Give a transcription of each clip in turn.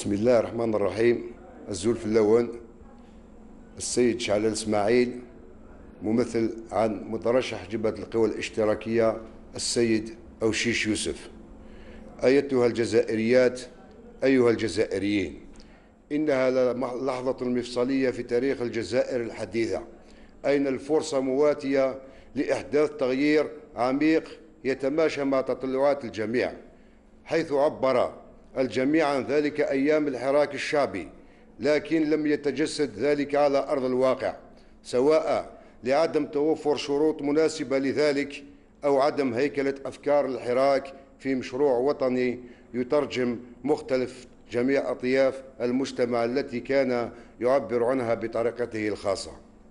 بسم الله الرحمن الرحيم. الزول في اللون السيد شعلان اسماعيل، ممثل عن مترشح جبهة القوى الاشتراكية السيد أوشيش يوسف. أيتها الجزائريات، أيها الجزائريين، إنها لحظة مفصلية في تاريخ الجزائر الحديثة، أين الفرصة مواتية لإحداث تغيير عميق يتماشى مع تطلعات الجميع، حيث عبر الجميع عن ذلك أيام الحراك الشعبي، لكن لم يتجسد ذلك على أرض الواقع، سواء لعدم توفر شروط مناسبة لذلك أو عدم هيكلة أفكار الحراك في مشروع وطني يترجم مختلف جميع أطياف المجتمع التي كان يعبر عنها بطريقته الخاصة.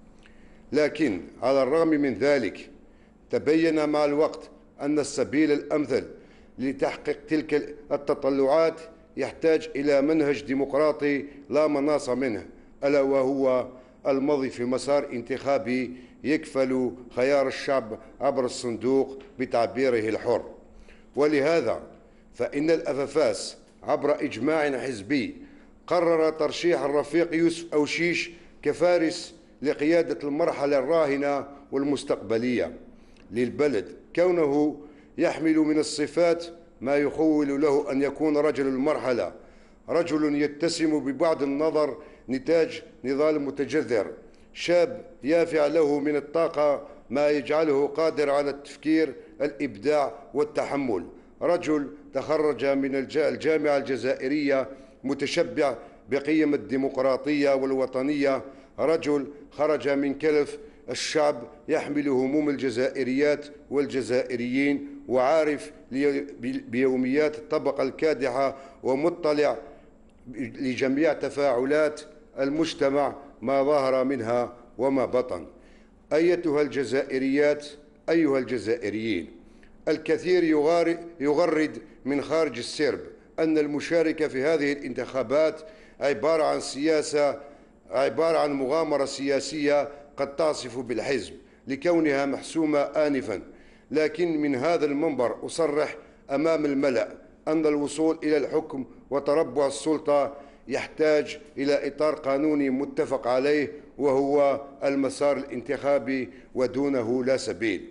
لكن على الرغم من ذلك تبين مع الوقت أن السبيل الأمثل لتحقيق تلك التطلعات يحتاج إلى منهج ديمقراطي لا مناص منه، ألا وهو المضي في مسار انتخابي يكفل خيار الشعب عبر الصندوق بتعبيره الحر. ولهذا فإن الأفافاس عبر إجماع حزبي قرر ترشيح الرفيق يوسف أوشيش كفارس لقيادة المرحلة الراهنة والمستقبلية للبلد، كونه يحمل من الصفات ما يخول له أن يكون رجل المرحلة، رجل يتسم ببعض النظر نتاج نضال متجذر، شاب يافع له من الطاقة ما يجعله قادر على التفكير، الإبداع والتحمل، رجل تخرج من الجامعة الجزائرية متشبع بقيم الديمقراطية والوطنية، رجل خرج من كلف الشعب يحمل هموم الجزائريات والجزائريين وعارف بيوميات الطبقة الكادحة ومطلع لجميع تفاعلات المجتمع ما ظهر منها وما بطن. أيتها الجزائريات، أيها الجزائريين، الكثير يغرد من خارج السرب أن المشاركة في هذه الانتخابات عبارة عن مغامرة سياسية قد تعصف بالحزب لكونها محسومة آنفاً، لكن من هذا المنبر أصرح أمام الملأ أن الوصول إلى الحكم وتربع السلطة يحتاج إلى إطار قانوني متفق عليه، وهو المسار الانتخابي ودونه لا سبيل.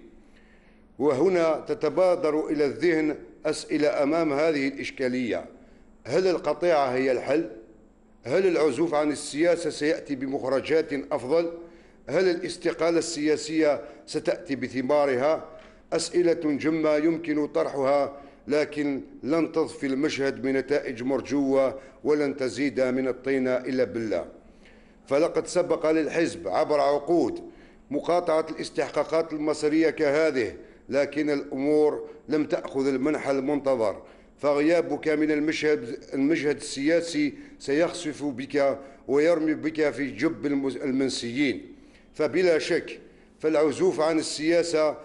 وهنا تتبادر إلى الذهن أسئلة أمام هذه الإشكالية: هل القطيعة هي الحل؟ هل العزوف عن السياسة سيأتي بمخرجات أفضل؟ هل الاستقالة السياسية ستأتي بثمارها؟ أسئلة جمة يمكن طرحها، لكن لن تضفي المشهد بنتائج مرجوة ولن تزيد من الطينة إلا بالله. فلقد سبق للحزب عبر عقود مقاطعة الاستحقاقات المصيرية كهذه، لكن الأمور لم تأخذ المنحى المنتظر، فغيابك من المشهد السياسي سيخسف بك ويرمي بك في جب المنسيين. فبلا شك فالعزوف عن السياسة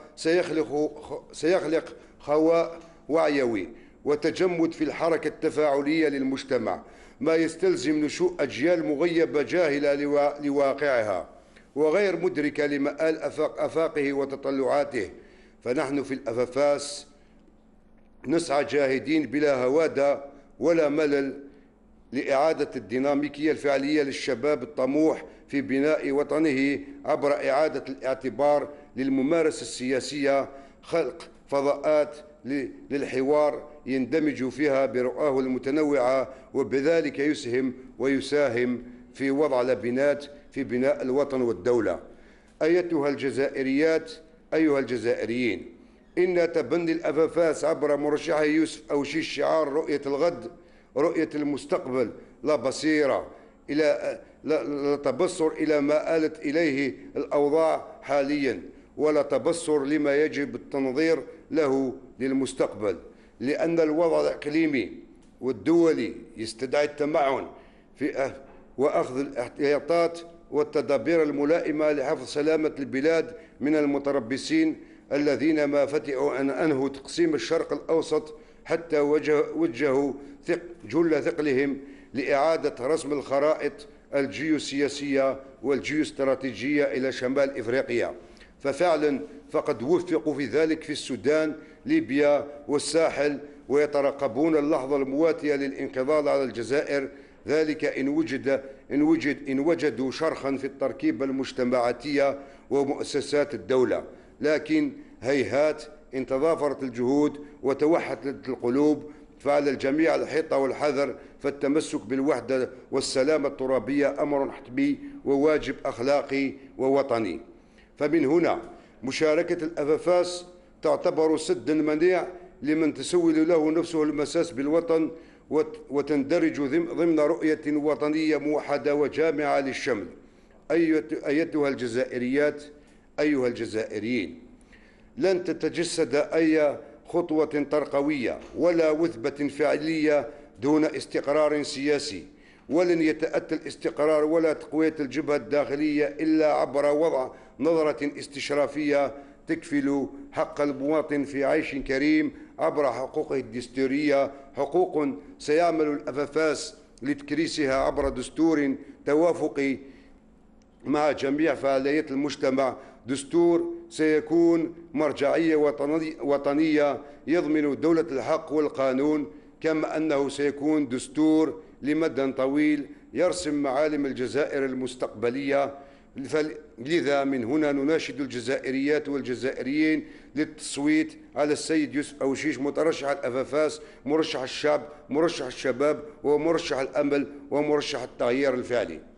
سيخلق خواء وعيوي وتجمد في الحركة التفاعلية للمجتمع، ما يستلزم نشوء أجيال مغيبة جاهلة لواقعها وغير مدركة لمآل آفاقه وتطلعاته. فنحن في الأفافاس نسعى جاهدين بلا هوادة ولا ملل لإعادة الديناميكية الفعلية للشباب الطموح في بناء وطنه عبر إعادة الاعتبار للممارسة السياسية، خلق فضاءات للحوار يندمج فيها برؤاه المتنوعة، وبذلك يسهم ويساهم في وضع لبنات في بناء الوطن والدولة. أيتها الجزائريات، أيها الجزائريين، إن تبني الأفافاس عبر مرشحه يوسف أوشيش شعار رؤية الغد، رؤية المستقبل، لا بصيرة لا تبصر إلى ما آلت إليه الأوضاع حاليا، ولا تبصر لما يجب التنظير له للمستقبل، لأن الوضع الإقليمي والدولي يستدعي التمعن في وأخذ الاحتياطات والتدابير الملائمة لحفظ سلامة البلاد من المتربصين الذين ما فتئوا أن أنهوا تقسيم الشرق الأوسط حتى وجهوا جل ثقلهم لإعادة رسم الخرائط الجيوسياسية والجيوستراتيجية إلى شمال إفريقيا. ففعلا فقد وفقوا في ذلك في السودان، ليبيا والساحل، ويترقبون اللحظة المواتية للانقضاض على الجزائر ذلك إن وجدوا شرخا في التركيبة المجتمعاتية ومؤسسات الدولة. لكن هيهات إن تضافرت الجهود وتوحدت القلوب فعلى الجميع الحيطة والحذر، فالتمسك بالوحدة والسلامة الترابية أمر حتمي وواجب أخلاقي ووطني. فمن هنا مشاركة الأفافاس تعتبر سدا منيع لمن تسول له نفسه المساس بالوطن، وتندرج ضمن رؤية وطنية موحدة وجامعة للشمل. أيتها الجزائريات، أيها الجزائريين، لن تتجسد أي خطوة ترقوية ولا وثبة فعلية دون استقرار سياسي، ولن يتأتى الاستقرار ولا تقوية الجبهة الداخلية إلا عبر وضع نظرة استشرافية تكفل حق المواطن في عيش كريم عبر حقوقه الدستورية، حقوق سيعمل الأفافاس لتكريسها عبر دستور توافقي مع جميع فعاليات المجتمع، دستور سيكون مرجعية وطنية يضمن دولة الحق والقانون، كما أنه سيكون دستور لمدى طويل يرسم معالم الجزائر المستقبلية. لذا من هنا نناشد الجزائريات والجزائريين للتصويت على السيد يوسف أوشيش مترشح الأفافاس، مرشح الشعب، مرشح الشباب، ومرشح الأمل، ومرشح التغيير الفعلي.